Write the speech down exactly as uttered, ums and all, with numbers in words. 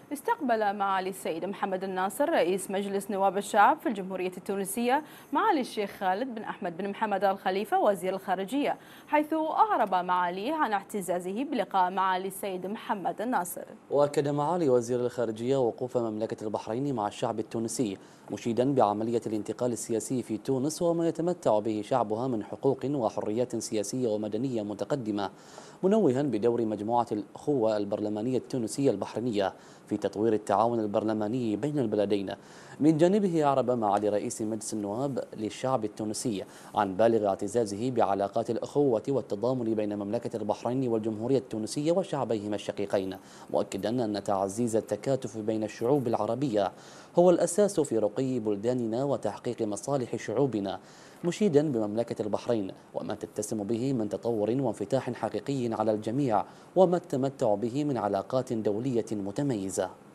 استقبل معالي السيد محمد الناصر رئيس مجلس نواب الشعب في الجمهورية التونسية معالي الشيخ خالد بن أحمد بن محمد آل خليفة وزير الخارجية، حيث أعرب معاليه عن اعتزازه بلقاء معالي السيد محمد الناصر. وأكد معالي وزير الخارجية وقوف مملكة البحرين مع الشعب التونسي، مشيدا بعملية الانتقال السياسي في تونس وما يتمتع به شعبها من حقوق وحريات سياسية ومدنية متقدمة، منوها بدور مجموعة الأخوة البرلمانية التونسية البحرينية في تطوير التعاون البرلماني بين البلدين. من جانبه أعرب معالي رئيس مجلس النواب للشعب التونسي عن بالغ اعتزازه بعلاقات الأخوة والتضامن بين مملكة البحرين والجمهورية التونسية وشعبيهما الشقيقين، مؤكدا أن تعزيز التكاتف بين الشعوب العربية هو الأساس في رقي بلداننا وتحقيق مصالح شعوبنا، مشيدا بمملكة البحرين وما تتسم به من تطور وانفتاح حقيقي على الجميع وما التمتع به من علاقات دولية متميزة.